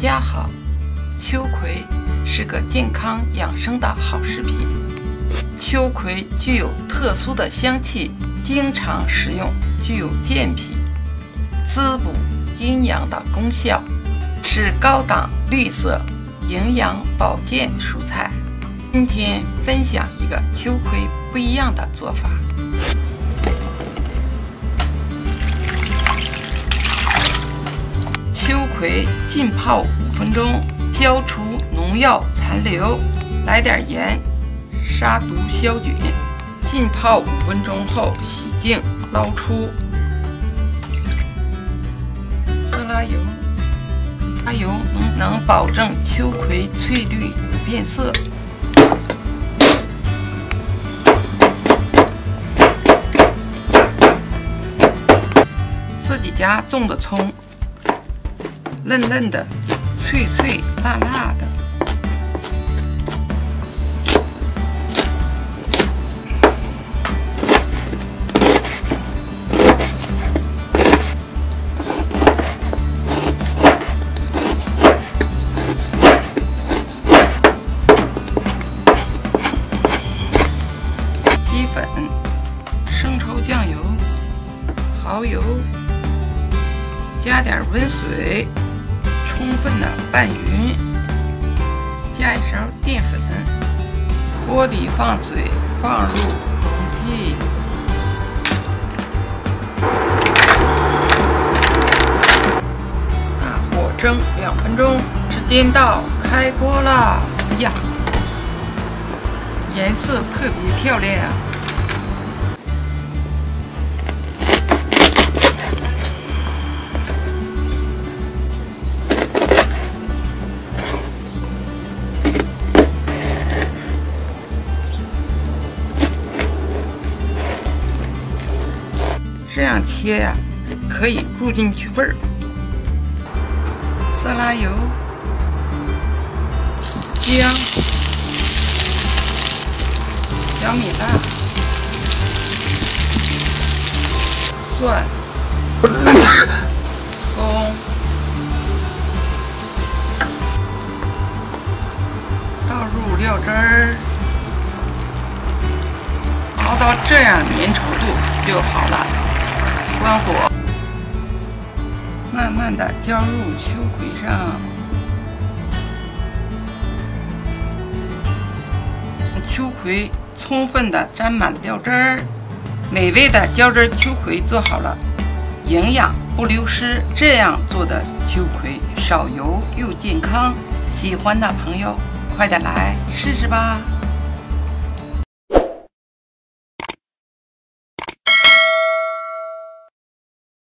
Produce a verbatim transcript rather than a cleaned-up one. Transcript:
家好，秋葵是个健康养生的好食品。秋葵具有特殊的香气，经常食用具有健脾、滋补阴阳的功效，是高档绿色营养保健蔬菜。今天分享一个秋葵不一样的做法。秋葵浸泡五分钟，消除农药残留，来点盐，杀毒消菌。浸泡五分钟后洗净，捞出。色拉油，拉油能能保证秋葵翠绿不变色。自己家种的葱。嫩嫩的，脆脆辣辣的。鸡粉、生抽、酱油、蚝油，加点温水。充分的拌匀，加一勺淀粉，锅里放水，放入溶剂，大火蒸两分钟，时间到，开锅了。哎呀，颜色特别漂亮啊！这样切呀、啊，可以入进去味儿。色拉油、姜、小米辣、蒜、葱，倒入料汁儿，熬到这样粘稠度就好了。关火，慢慢的浇入秋葵上。秋葵充分的沾满料汁儿，美味的浇汁秋葵做好了，营养不流失。这样做的秋葵少油又健康，喜欢的朋友快点来试试吧。